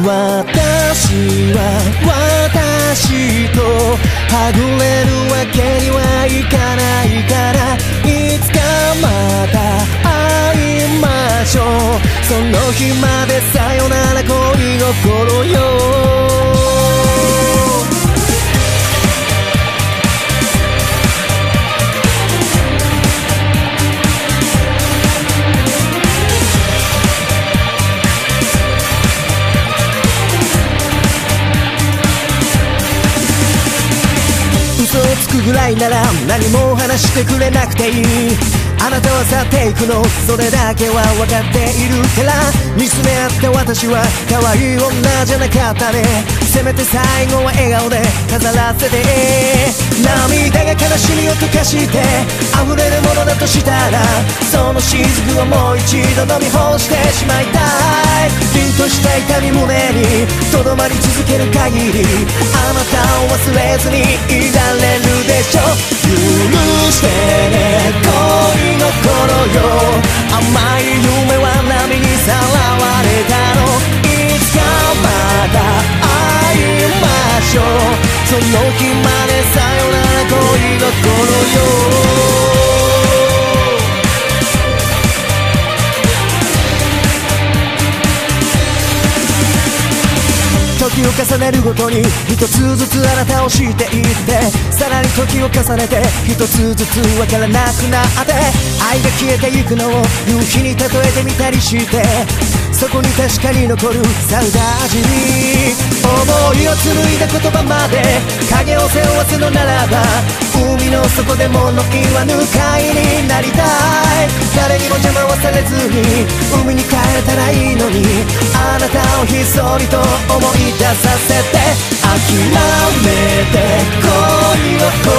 私は私とはぐれるわけにはいかないから、いつかまた会いましょう。その日までさよなら恋心よ。嘘をつくぐらいなら何も話してくれなくていい。あなたは去っていくの、それだけは分かっているから。見つめ合った私は可愛い女じゃなかったね。せめて最後は笑顔で飾らせて。涙が悲しみを溶かして溢れるものだとしたら、その雫をもう一度飲み干してしまいたい。凛とした痛み胸にとどまり続ける限り、あなたを忘れずにいられるでしょ。許してね恋の頃よ、甘い夢は波にさらわれたの。いつかまた会いましょう。その日までさよなら恋心よ。時を重ねるごとに一つずつあなたを知っていって、さらに時を重ねて一つずつ分からなくなって、愛が消えてゆくのを夕日に例えてみたりして、そこに確かに残るサウダージに思いを紡いだ言葉まで影を背負わせのならば、海の底で物言わぬ貝になりたい。誰にも邪魔はされずに海に帰れたらいいのに、あなたをひっそりと思い出させて。諦めて恋を